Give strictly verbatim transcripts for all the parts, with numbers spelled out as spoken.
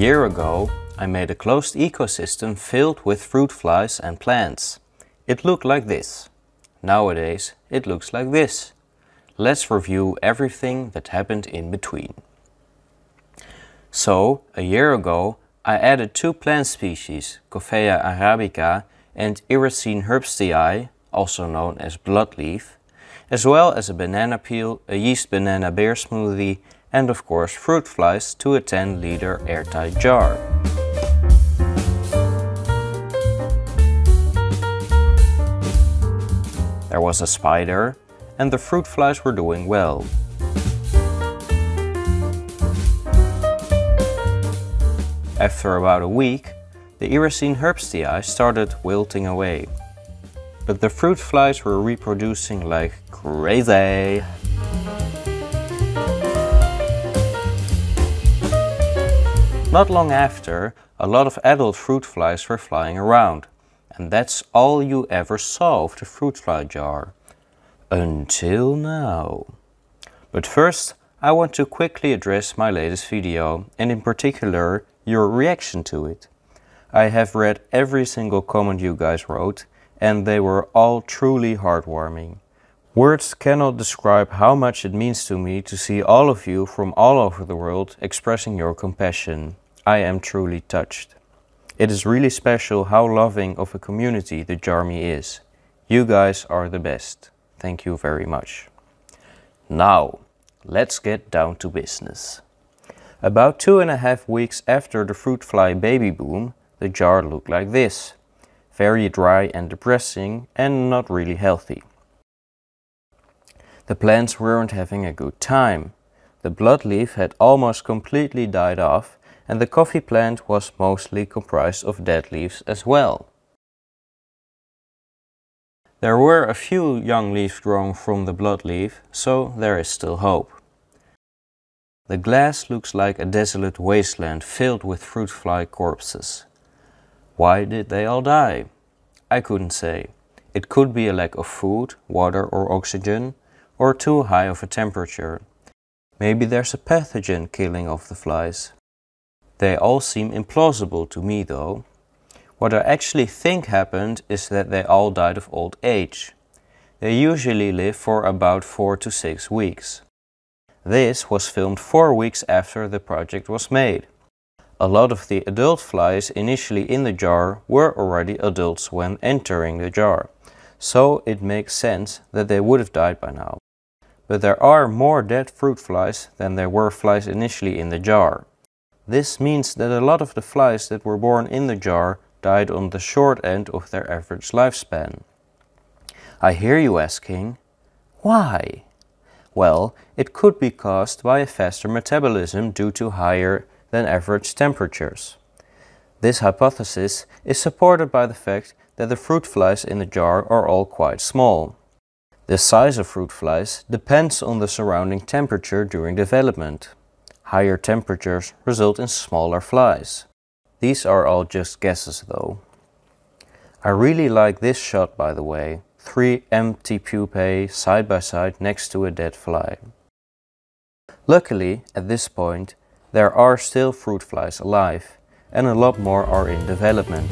year ago, I made a closed ecosystem filled with fruit flies and plants. It looked like this. Nowadays, it looks like this. Let's review everything that happened in between. So, a year ago, I added two plant species, Coffea arabica and Iracine herbstii, also known as bloodleaf, as well as a banana peel, a yeast banana beer smoothie, and of course fruit flies to a ten liter airtight jar. There was a spider, and the fruit flies were doing well. After about a week, the Iracine herbstii started wilting away. But the fruit flies were reproducing like crazy. Not long after, a lot of adult fruit flies were flying around. And that's all you ever saw of the fruit fly jar. Until now. But first, I want to quickly address my latest video, and in particular, your reaction to it. I have read every single comment you guys wrote, and they were all truly heartwarming. Words cannot describe how much it means to me to see all of you from all over the world expressing your compassion. I am truly touched. It is really special how loving of a community the Jarmy is. You guys are the best. Thank you very much. Now, let's get down to business. About two and a half weeks after the fruit fly baby boom, the jar looked like this. Very dry and depressing and not really healthy. The plants weren't having a good time. The bloodleaf had almost completely died off, and the coffee plant was mostly comprised of dead leaves as well. There were a few young leaves growing from the bloodleaf, so there is still hope. The glass looks like a desolate wasteland filled with fruit fly corpses. Why did they all die? I couldn't say. It could be a lack of food, water or oxygen, or too high of a temperature. Maybe there's a pathogen killing off the flies. They all seem implausible to me though. What I actually think happened is that they all died of old age. They usually live for about four to six weeks. This was filmed four weeks after the project was made. A lot of the adult flies initially in the jar were already adults when entering the jar, so it makes sense that they would have died by now. But there are more dead fruit flies than there were flies initially in the jar. This means that a lot of the flies that were born in the jar died on the short end of their average lifespan. I hear you asking, why? Well, it could be caused by a faster metabolism due to higher than average temperatures. This hypothesis is supported by the fact that the fruit flies in the jar are all quite small. The size of fruit flies depends on the surrounding temperature during development. Higher temperatures result in smaller flies. These are all just guesses though. I really like this shot by the way. Three empty pupae side by side next to a dead fly. Luckily, at this point, there are still fruit flies alive, and a lot more are in development.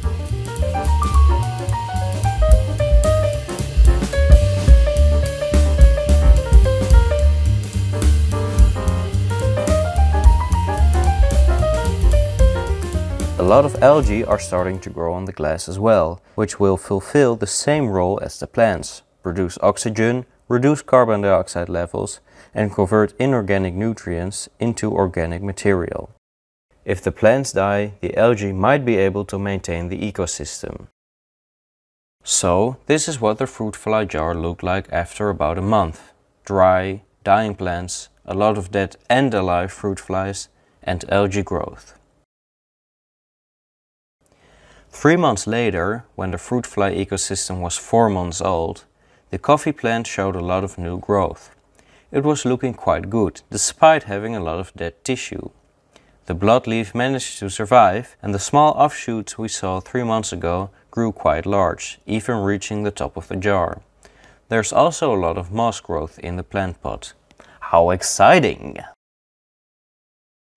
A lot of algae are starting to grow on the glass as well, which will fulfill the same role as the plants, produce oxygen, reduce carbon dioxide levels, and convert inorganic nutrients into organic material. If the plants die, the algae might be able to maintain the ecosystem. So, this is what the fruit fly jar looked like after about a month. Dry, dying plants, a lot of dead and alive fruit flies, and algae growth. Three months later, when the fruit fly ecosystem was four months old, the coffee plant showed a lot of new growth. It was looking quite good, despite having a lot of dead tissue. The bloodleaf managed to survive, and the small offshoots we saw three months ago grew quite large, even reaching the top of the jar. There's also a lot of moss growth in the plant pot. How exciting!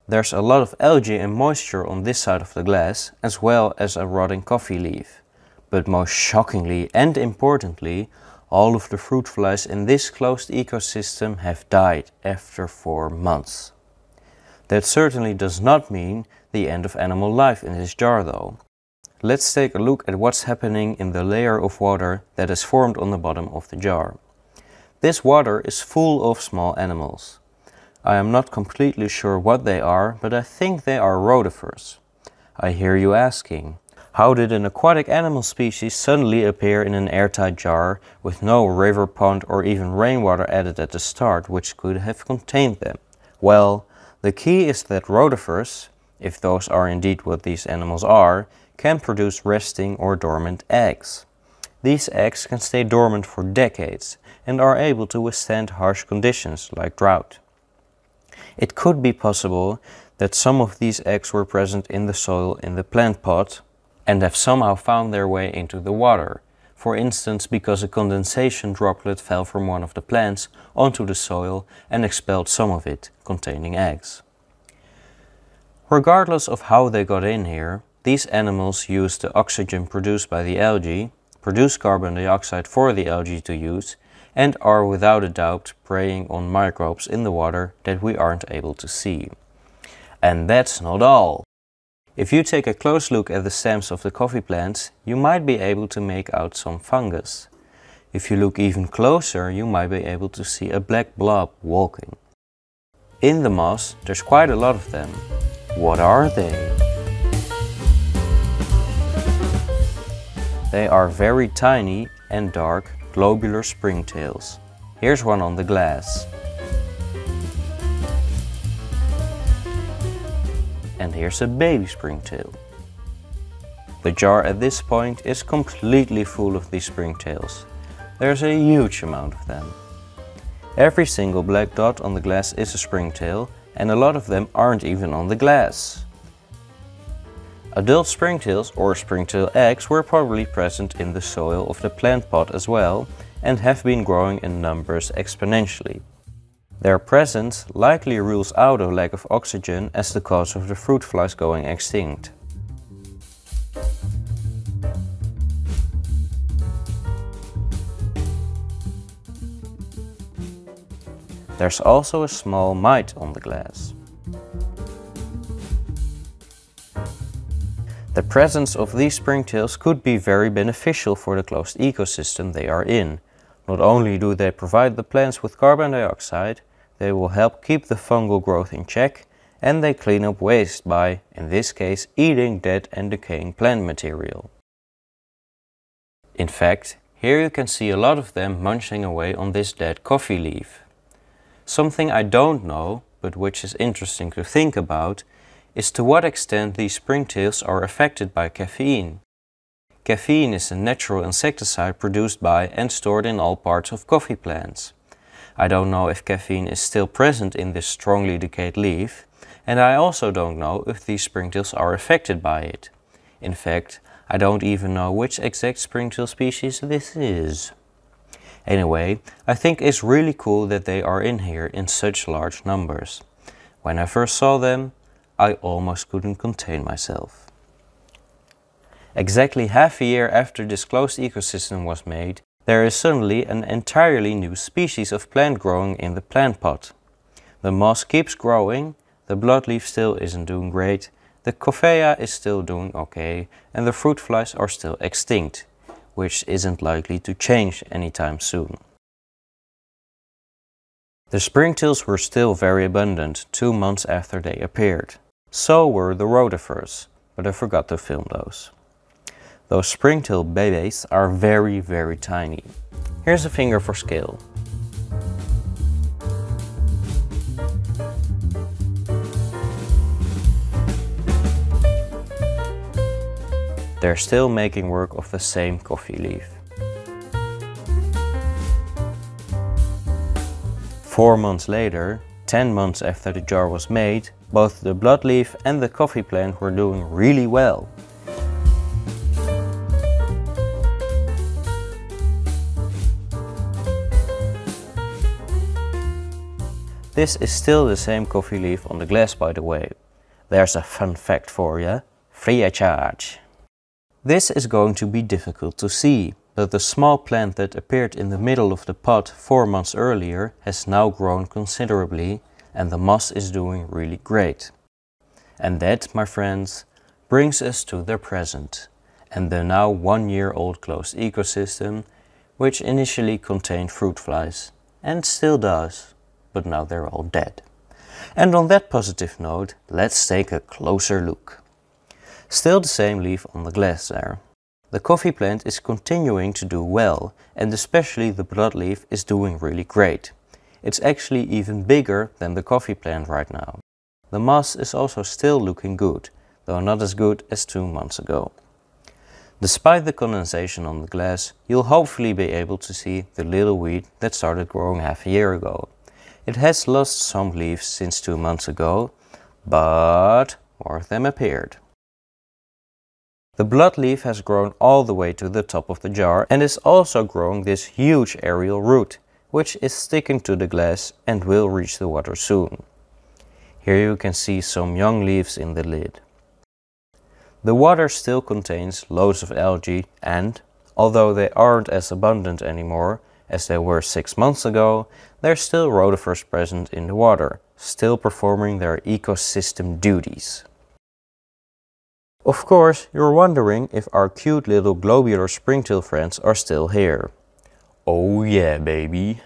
There's a lot of algae and moisture on this side of the glass, as well as a rotting coffee leaf. But most shockingly and importantly, all of the fruit flies in this closed ecosystem have died after four months. That certainly does not mean the end of animal life in this jar though. Let's take a look at what's happening in the layer of water that is formed on the bottom of the jar. This water is full of small animals. I am not completely sure what they are, but I think they are rotifers. I hear you asking, how did an aquatic animal species suddenly appear in an airtight jar with no river, pond or even rainwater added at the start which could have contained them? Well, the key is that rotifers, if those are indeed what these animals are, can produce resting or dormant eggs. These eggs can stay dormant for decades and are able to withstand harsh conditions like drought. It could be possible that some of these eggs were present in the soil in the plant pot and have somehow found their way into the water, for instance because a condensation droplet fell from one of the plants onto the soil and expelled some of it containing eggs. Regardless of how they got in here, these animals use the oxygen produced by the algae, produce carbon dioxide for the algae to use, and are without a doubt preying on microbes in the water that we aren't able to see. And that's not all. If you take a close look at the stems of the coffee plants, you might be able to make out some fungus. If you look even closer, you might be able to see a black blob walking. In the moss, there's quite a lot of them. What are they? They are very tiny and dark globular springtails. Here's one on the glass. And here's a baby springtail. The jar at this point is completely full of these springtails. There's a huge amount of them. Every single black dot on the glass is a springtail, and a lot of them aren't even on the glass. Adult springtails or springtail eggs were probably present in the soil of the plant pot as well and have been growing in numbers exponentially. Their presence likely rules out a lack of oxygen as the cause of the fruit flies going extinct. There's also a small mite on the glass. The presence of these springtails could be very beneficial for the closed ecosystem they are in. Not only do they provide the plants with carbon dioxide, they will help keep the fungal growth in check, and they clean up waste by, in this case, eating dead and decaying plant material. In fact, here you can see a lot of them munching away on this dead coffee leaf. Something I don't know, but which is interesting to think about, is to what extent these springtails are affected by caffeine. Caffeine is a natural insecticide produced by and stored in all parts of coffee plants. I don't know if caffeine is still present in this strongly decayed leaf, and I also don't know if these springtails are affected by it. In fact, I don't even know which exact springtail species this is. Anyway, I think it's really cool that they are in here in such large numbers. When I first saw them, I almost couldn't contain myself. Exactly half a year after this closed ecosystem was made, there is suddenly an entirely new species of plant growing in the plant pot. The moss keeps growing, the bloodleaf still isn't doing great, the coffea is still doing okay, and the fruit flies are still extinct, which isn't likely to change anytime soon. The springtails were still very abundant two months after they appeared. So were the rotifers, but I forgot to film those. Those springtail babies are very, very tiny. Here's a finger for scale. They're still making work of the same coffee leaf. Four months later, ten months after the jar was made, both the bloodleaf and the coffee plant were doing really well. This is still the same coffee leaf on the glass, by the way. there's a fun fact for you, free of charge. This is going to be difficult to see, but the small plant that appeared in the middle of the pot four months earlier has now grown considerably and the moss is doing really great. And that, my friends, brings us to the present and the now one year old closed ecosystem, which initially contained fruit flies and still does, but now they're all dead. And on that positive note, let's take a closer look. Still the same leaf on the glass there. The coffee plant is continuing to do well, and especially the broadleaf is doing really great. It's actually even bigger than the coffee plant right now. The moss is also still looking good, though not as good as two months ago. Despite the condensation on the glass, you'll hopefully be able to see the little weed that started growing half a year ago. It has lost some leaves since two months ago, but more of them appeared. The broadleaf has grown all the way to the top of the jar and is also growing this huge aerial root, which is sticking to the glass and will reach the water soon. Here you can see some young leaves in the lid. The water still contains loads of algae and, although they aren't as abundant anymore as they were six months ago, there's still rotifers present in the water, still performing their ecosystem duties. Of course, you're wondering if our cute little globular springtail friends are still here. Oh yeah, baby!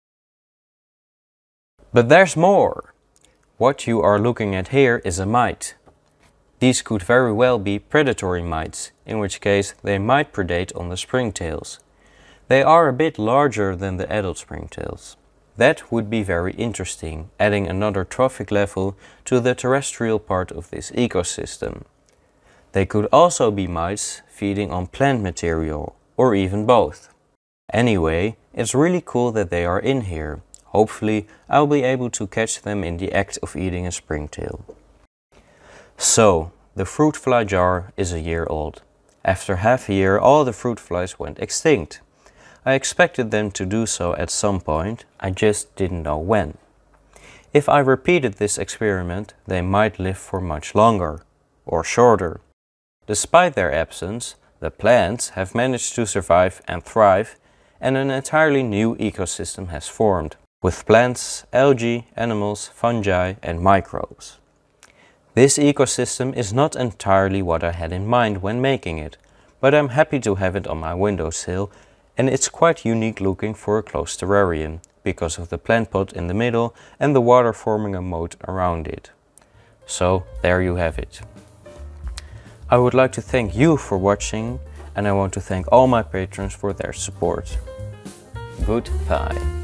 But there's more! What you are looking at here is a mite. These could very well be predatory mites, in which case they might predate on the springtails. They are a bit larger than the adult springtails. That would be very interesting, adding another trophic level to the terrestrial part of this ecosystem. They could also be mites feeding on plant material, or even both. Anyway, it's really cool that they are in here. Hopefully, I'll be able to catch them in the act of eating a springtail. So, the fruit fly jar is a year old. After half a year, all the fruit flies went extinct. I expected them to do so at some point, I just didn't know when. If I repeated this experiment, they might live for much longer, or shorter. Despite their absence, the plants have managed to survive and thrive, and an entirely new ecosystem has formed, with plants, algae, animals, fungi and microbes. This ecosystem is not entirely what I had in mind when making it, but I'm happy to have it on my windowsill, and it's quite unique looking for a closed terrarium, because of the plant pot in the middle and the water forming a moat around it. So there you have it. I would like to thank you for watching, and I want to thank all my patrons for their support. Goodbye.